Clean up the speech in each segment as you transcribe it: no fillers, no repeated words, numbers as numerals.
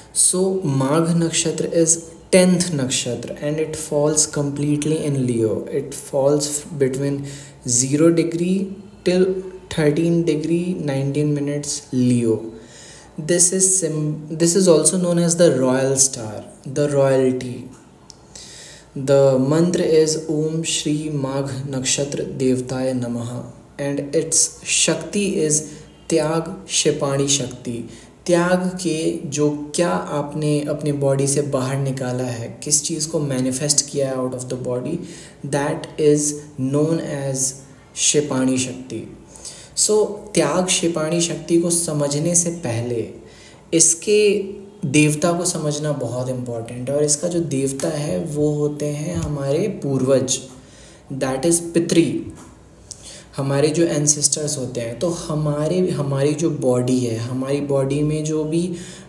So Magh Nakshatra is 10th nakshatra and it falls completely in Leo. It falls between 0 degree till 13 degree 19 minutes Leo. This is also known as the royal star, the royalty. The mantra is Om Shri Magh Nakshatra Devtaya Namaha and its Shakti is त्याग क्षिपाणी शक्ति। त्याग के जो क्या आपने अपनी body से बाहर निकाला है, किस चीज़ को मैनिफेस्ट किया है out of the body, that is known as क्षिपाणी शक्ति। सो त्याग क्षिपाणी शक्ति को समझने से पहले इसके देवता को समझना बहुत इम्पॉर्टेंट है। और इसका जो देवता है वो होते हैं हमारे पूर्वज, दैट इज़ पितृ, हमारे जो एंसेस्टर्स होते हैं। तो हमारी जो बॉडी है, हमारी बॉडी में जो भी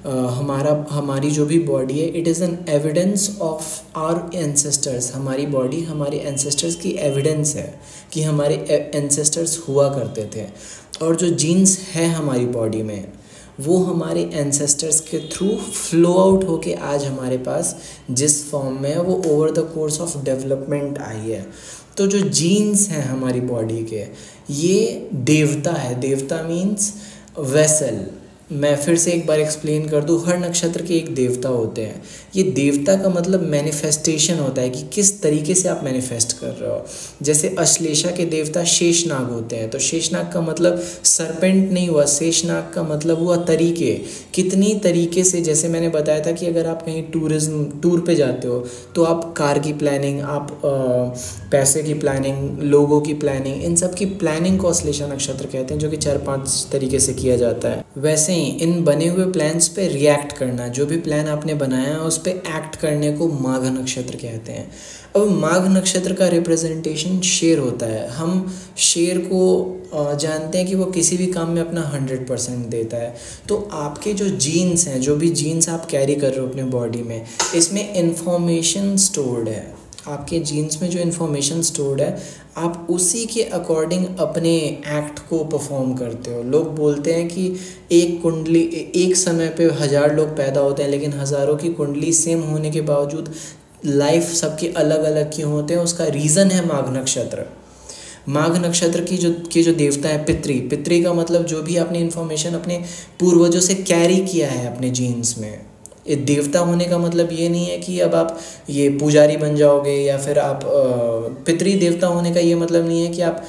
हमारी जो भी बॉडी है, it is an evidence of our ancestors. हमारी बॉडी हमारे एंसेस्टर्स की एविडेंस है कि हमारे एंसेस्टर्स हुआ करते थे। और जो जीन्स है हमारी बॉडी में वो हमारे एंसेस्टर्स के थ्रू फ्लो आउट होके आज हमारे पास जिस फॉर्म में है वो over the course of development आई है। तो जो जीन्स हैं हमारी बॉडी के, ये देवता है। देवता मीन्स वेसल। मैं फिर से एक बार एक्सप्लेन कर दूँ, हर नक्षत्र के एक देवता होते हैं। ये देवता का मतलब मैनिफेस्टेशन होता है कि किस तरीके से आप मैनिफेस्ट कर रहे हो। जैसे अश्लेषा के देवता शेषनाग होते हैं, तो शेषनाग का मतलब सरपेंट नहीं हुआ, शेषनाग का मतलब हुआ तरीके। कितनी तरीके से, जैसे मैंने बताया था कि अगर आप कहीं टूर पे जाते हो तो आप कार की प्लानिंग, आप पैसे की प्लानिंग, लोगों की प्लानिंग, इन सब की प्लानिंग को अश्लेषा नक्षत्र कहते हैं, जो कि 4-5 तरीके से किया जाता है। वैसे इन बने हुए प्लान्स पे रिएक्ट करना, जो भी प्लान आपने बनाया है उस पे एक्ट करने को माघ नक्षत्र कहते हैं। अब माघ नक्षत्र का रिप्रेजेंटेशन शेर होता है। हम शेर को जानते हैं कि वो किसी भी काम में अपना 100% देता है। तो आपके जो जीन्स हैं, जो भी जीन्स आप कैरी कर रहे हो अपने बॉडी में, इसमें इंफॉर्मेशन स्टोर्ड है। आपके जीन्स में जो इन्फॉर्मेशन स्टोर्ड है, आप उसी के अकॉर्डिंग अपने एक्ट को परफॉर्म करते हो। लोग बोलते हैं कि एक कुंडली, एक समय पे 1000 लोग पैदा होते हैं, लेकिन हज़ारों की कुंडली सेम होने के बावजूद लाइफ सबके अलग अलग क्यों होते हैं, उसका रीज़न है माघ नक्षत्र। माघ नक्षत्र की जो देवता है पितृ का मतलब जो भी आपने इन्फॉर्मेशन अपने पूर्वजों से कैरी किया है अपने जीन्स में। ये देवता होने का मतलब ये नहीं है कि अब आप ये पुजारी बन जाओगे, या फिर आप पितृ देवता होने का ये मतलब नहीं है कि आप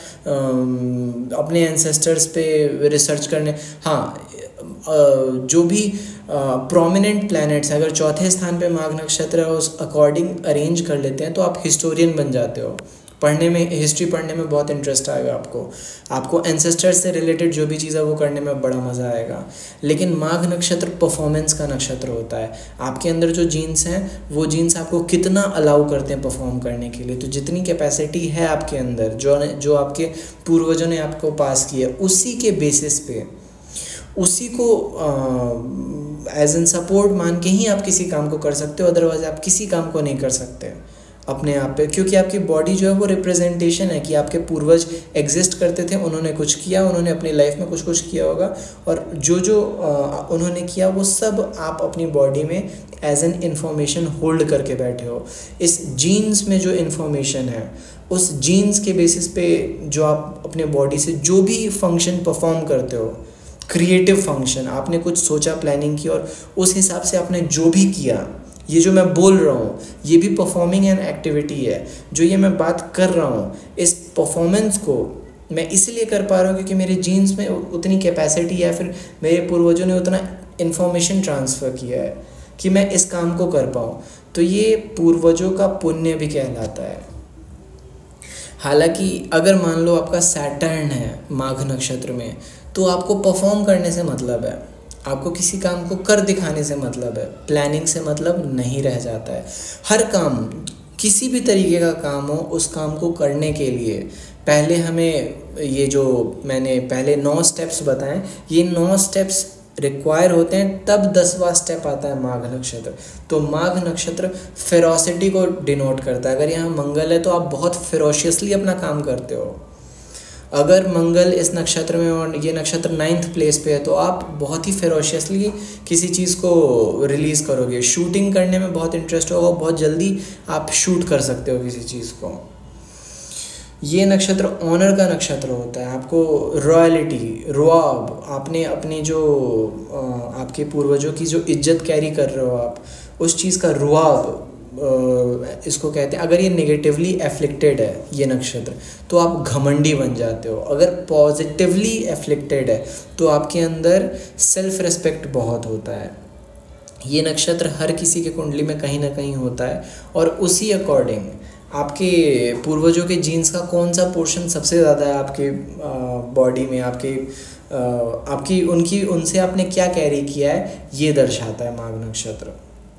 अपने एंसेस्टर्स पे रिसर्च करने। हाँ, जो भी प्रोमिनेंट प्लैनेट्स है, अगर चौथे स्थान पे माघ नक्षत्र उस अकॉर्डिंग अरेंज कर लेते हैं तो आप हिस्टोरियन बन जाते हो। पढ़ने में, हिस्ट्री पढ़ने में बहुत इंटरेस्ट आएगा आपको एंसेस्टर्स से रिलेटेड जो भी चीज़ है वो करने में बड़ा मज़ा आएगा। लेकिन माघ नक्षत्र परफॉर्मेंस का नक्षत्र होता है। आपके अंदर जो जीन्स हैं वो जीन्स आपको कितना अलाउ करते हैं परफॉर्म करने के लिए। तो जितनी कैपेसिटी है आपके अंदर, जो आपके पूर्वजों ने आपको पास की है, उसी के बेसिस पे, उसी को एज एन सपोर्ट मान के ही आप किसी काम को कर सकते हो। अदरवाइज आप किसी काम को नहीं कर सकते अपने आप पे, क्योंकि आपकी बॉडी जो है वो रिप्रेजेंटेशन है कि आपके पूर्वज एग्जिस्ट करते थे, उन्होंने कुछ किया, उन्होंने अपनी लाइफ में कुछ किया होगा, और जो उन्होंने किया वो सब आप अपनी बॉडी में एज एन इन्फॉर्मेशन होल्ड करके बैठे हो। इस जीन्स में जो इन्फॉर्मेशन है, उस जीन्स के बेसिस पे जो आप अपने बॉडी से जो भी फंक्शन परफॉर्म करते हो, क्रिएटिव फंक्शन, आपने कुछ सोचा, प्लानिंग की, और उस हिसाब से आपने जो भी किया, ये जो मैं बोल रहा हूँ ये भी परफॉर्मिंग एन एक्टिविटी है। जो ये मैं बात कर रहा हूँ, इस परफॉर्मेंस को मैं इसलिए कर पा रहा हूँ क्योंकि मेरे जीन्स में उतनी कैपेसिटी है, फिर मेरे पूर्वजों ने उतना इन्फॉर्मेशन ट्रांसफ़र किया है कि मैं इस काम को कर पाऊँ। तो ये पूर्वजों का पुण्य भी कहलाता है। हालांकि अगर मान लो आपका सैटर्न है माघ नक्षत्र में, तो आपको परफॉर्म करने से मतलब है, आपको किसी काम को कर दिखाने से मतलब है, प्लानिंग से मतलब नहीं रह जाता है। हर काम, किसी भी तरीके का काम हो, उस काम को करने के लिए पहले हमें ये जो मैंने पहले 9 स्टेप्स बताएं, ये 9 स्टेप्स रिक्वायर होते हैं, तब 10वां स्टेप आता है माघ नक्षत्र। तो माघ नक्षत्र फेरोसिटी को डिनोट करता है। अगर यहाँ मंगल है तो आप बहुत फेरोशियसली अपना काम करते हो। अगर मंगल इस नक्षत्र में और ये नक्षत्र 9th प्लेस पे है तो आप बहुत ही फेरोशियसली किसी चीज़ को रिलीज़ करोगे, शूटिंग करने में बहुत इंटरेस्ट होगा, बहुत जल्दी आप शूट कर सकते हो किसी चीज़ को। ये नक्षत्र ऑनर का नक्षत्र होता है, आपको रॉयलिटी, रुआब, आपने अपने जो आपके पूर्वजों की जो इज्जत कैरी कर रहे हो आप, उस चीज़ का रुआब इसको कहते हैं। अगर ये नेगेटिवली एफ्लिक्टेड है ये नक्षत्र तो आप घमंडी बन जाते हो, अगर पॉजिटिवली एफ्लिक्टेड है तो आपके अंदर सेल्फ रिस्पेक्ट बहुत होता है। ये नक्षत्र हर किसी के कुंडली में कहीं ना कहीं होता है और उसी अकॉर्डिंग आपके पूर्वजों के जीन्स का कौन सा पोर्शन सबसे ज़्यादा है आपके बॉडी में, आपकी उनकी उनसे आपने क्या कैरी किया है, ये दर्शाता है माघ नक्षत्र।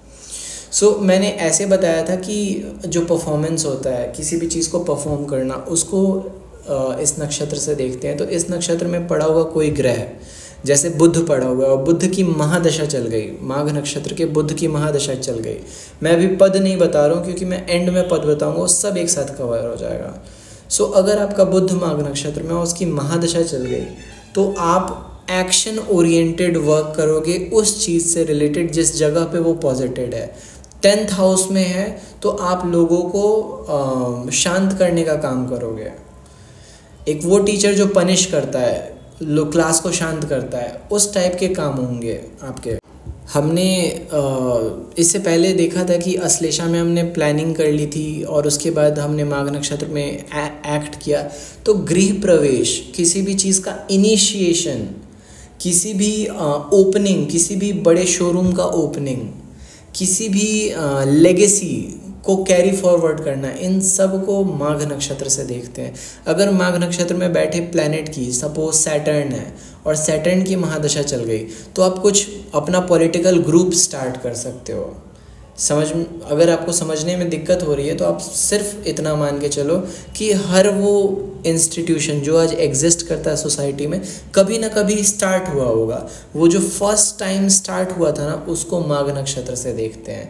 मैंने ऐसे बताया था कि जो परफॉर्मेंस होता है, किसी भी चीज़ को परफॉर्म करना, उसको इस नक्षत्र से देखते हैं। तो इस नक्षत्र में पड़ा हुआ कोई ग्रह, जैसे बुध पड़ा हुआ है और बुध की महादशा चल गई, माघ नक्षत्र के बुध की महादशा चल गई। मैं अभी पद नहीं बता रहा हूँ क्योंकि मैं एंड में पद बताऊँगा, वो सब एक साथ कवर हो जाएगा। अगर आपका बुध माघ नक्षत्र में और उसकी महादशा चल गई तो आप एक्शन ओरिएंटेड वर्क करोगे उस चीज़ से रिलेटेड जिस जगह पे वो पॉजिटेड है। 10th हाउस में है तो आप लोगों को शांत करने का काम करोगे। एक वो टीचर जो पनिश करता है, क्लास को शांत करता है, उस टाइप के काम होंगे आपके। हमने इससे पहले देखा था कि अश्लेषा में हमने प्लानिंग कर ली थी और उसके बाद हमने माघ नक्षत्र में एक्ट किया। तो गृह प्रवेश, किसी भी चीज़ का इनिशिएशन, किसी भी ओपनिंग, किसी भी बड़े शोरूम का ओपनिंग, किसी भी लेगेसी को कैरी फॉरवर्ड करना, इन सब को माघ नक्षत्र से देखते हैं। अगर माघ नक्षत्र में बैठे प्लैनेट की सपोज सैटर्न है और सैटर्न की महादशा चल गई तो आप कुछ अपना पॉलिटिकल ग्रुप स्टार्ट कर सकते हो। अगर आपको समझने में दिक्कत हो रही है तो आप सिर्फ इतना मान के चलो कि हर वो इंस्टीट्यूशन जो आज एग्जिस्ट करता है सोसाइटी में कभी ना कभी स्टार्ट हुआ होगा। वो जो फर्स्ट टाइम स्टार्ट हुआ था ना, उसको माघ नक्षत्र से देखते हैं।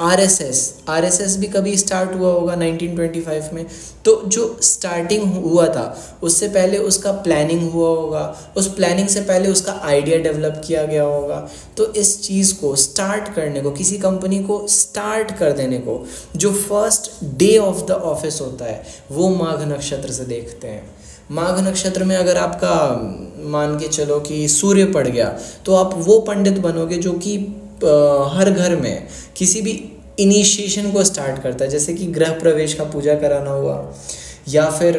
आरएसएस भी कभी स्टार्ट हुआ होगा 1925 में। तो जो स्टार्टिंग हुआ था उससे पहले उसका प्लानिंग हुआ होगा, उस प्लानिंग से पहले उसका आइडिया डेवलप किया गया होगा। तो इस चीज़ को स्टार्ट करने को, किसी कंपनी को स्टार्ट कर देने को, जो first day of the office होता है वो माघ नक्षत्र से देखते हैं। माघ नक्षत्र में अगर आपका मान के चलो कि सूर्य पड़ गया तो आप वो पंडित बनोगे जो कि हर घर में किसी भी इनिशिएशन को स्टार्ट करता है, जैसे कि गृह प्रवेश का पूजा कराना हुआ या फिर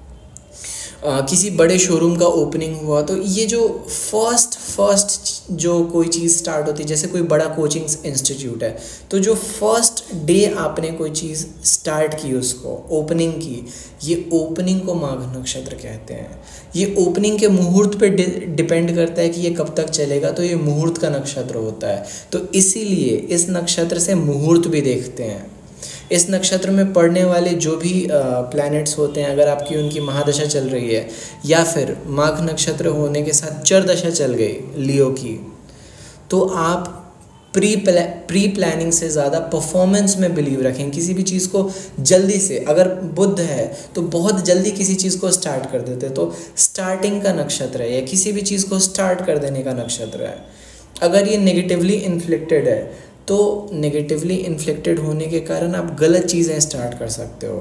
किसी बड़े शोरूम का ओपनिंग हुआ। तो ये जो फर्स्ट जो कोई चीज़ स्टार्ट होती है, जैसे कोई बड़ा कोचिंग इंस्टीट्यूट है, तो जो फर्स्ट डे आपने कोई चीज़ स्टार्ट की, उसको ओपनिंग की, ये ओपनिंग को माघ नक्षत्र कहते हैं। ये ओपनिंग के मुहूर्त पे डिपेंड करता है कि ये कब तक चलेगा, तो ये मुहूर्त का नक्षत्र होता है। तो इसीलिए इस नक्षत्र से मुहूर्त भी देखते हैं। इस नक्षत्र में पड़ने वाले जो भी प्लैनेट्स होते हैं, अगर आपकी उनकी महादशा चल रही है या फिर माघ नक्षत्र होने के साथ चरदशा चल गई लियो की, तो आप प्री प्लानिंग से ज़्यादा परफॉर्मेंस में बिलीव रखें। किसी भी चीज़ को जल्दी से, अगर बुध है तो बहुत जल्दी किसी चीज़ को स्टार्ट कर देते, तो स्टार्टिंग का नक्षत्र है या किसी भी चीज़ को स्टार्ट कर देने का नक्षत्र है। अगर ये नेगेटिवली इन्फ्लिक्टेड है तो नेगेटिवली इन्फ्लिक्टेड होने के कारण आप गलत चीज़ें स्टार्ट कर सकते हो।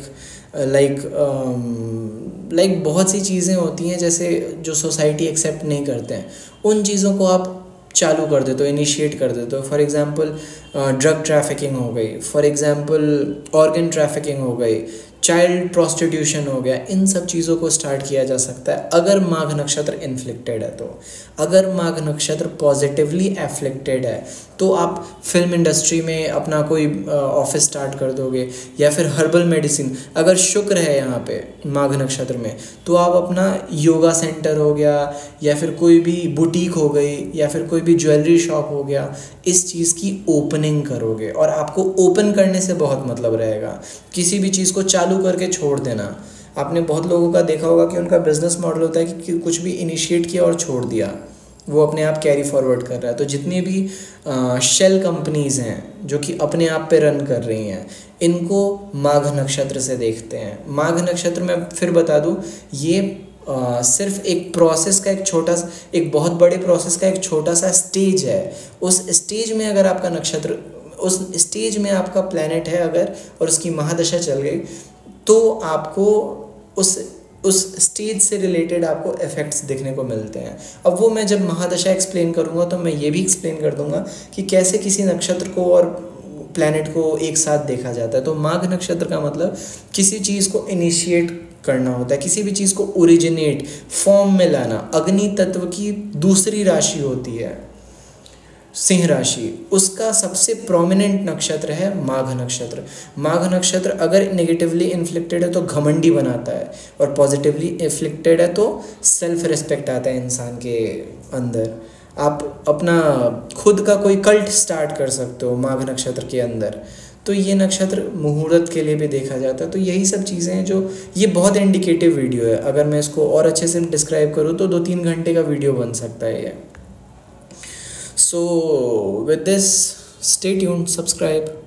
लाइक बहुत सी चीज़ें होती हैं जैसे जो सोसाइटी एक्सेप्ट नहीं करते हैं, उन चीज़ों को आप चालू कर देते हो, इनिशिएट कर देते हो। फॉर एग्जांपल ड्रग ट्रैफिकिंग हो गई, फॉर एग्जांपल ऑर्गन ट्रैफिकिंग हो गई, चाइल्ड प्रोस्टिट्यूशन हो गया। इन सब चीज़ों को स्टार्ट किया जा सकता है अगर माघ नक्षत्र इन्फ्लिक्टेड है। तो अगर माघ नक्षत्र पॉजिटिवली एफ्लिक्टेड है तो आप फिल्म इंडस्ट्री में अपना कोई ऑफिस स्टार्ट कर दोगे, या फिर हर्बल मेडिसिन, अगर शुक्र है यहाँ पे माघ नक्षत्र में तो आप अपना योगा सेंटर हो गया या फिर कोई भी बुटीक हो गई या फिर कोई भी ज्वेलरी शॉप हो गया, इस चीज़ की ओपनिंग करोगे। और आपको ओपन करने से बहुत मतलब रहेगा, किसी भी चीज़ को चालू करके छोड़ देना। आपने बहुत लोगों का देखा होगा कि उनका बिजनेस मॉडल होता है कि कुछ भी इनिशिएट किया और छोड़ दिया, वो अपने आप कैरी फॉरवर्ड कर रहा है। तो जितनी भी शेल कंपनीज़ हैं जो कि अपने आप पे रन कर रही हैं, इनको माघ नक्षत्र से देखते हैं। माघ नक्षत्र में फिर बता दूं, ये सिर्फ एक प्रोसेस का एक बहुत बड़े प्रोसेस का एक छोटा सा स्टेज है। उस स्टेज में अगर आपका नक्षत्र, उस स्टेज में आपका प्लैनेट है अगर, और उसकी महादशा चल गई, तो आपको उस स्टेज से रिलेटेड आपको इफ़ेक्ट्स देखने को मिलते हैं। अब वो मैं जब महादशा एक्सप्लेन करूँगा तो मैं ये भी एक्सप्लेन कर दूँगा कि कैसे किसी नक्षत्र को और प्लैनेट को एक साथ देखा जाता है। तो माघ नक्षत्र का मतलब किसी चीज़ को इनिशिएट करना होता है, किसी भी चीज़ को ओरिजिनेट फॉर्म में लाना। अग्नि तत्व की दूसरी राशि होती है सिंह राशि, उसका सबसे प्रोमिनेंट नक्षत्र है माघ नक्षत्र। माघ नक्षत्र अगर नेगेटिवली इन्फ्लिक्टेड है तो घमंडी बनाता है, और पॉजिटिवली इन्फ्लिक्टेड है तो सेल्फ रिस्पेक्ट आता है इंसान के अंदर। आप अपना खुद का कोई कल्ट स्टार्ट कर सकते हो माघ नक्षत्र के अंदर। तो ये नक्षत्र मुहूर्त के लिए भी देखा जाता है। तो यही सब चीज़ें हैं जो, ये बहुत इंडिकेटिव वीडियो है। अगर मैं इसको और अच्छे से डिस्क्राइब करूँ तो 2-3 घंटे का वीडियो बन सकता है ये। So with this, stay tuned, subscribe.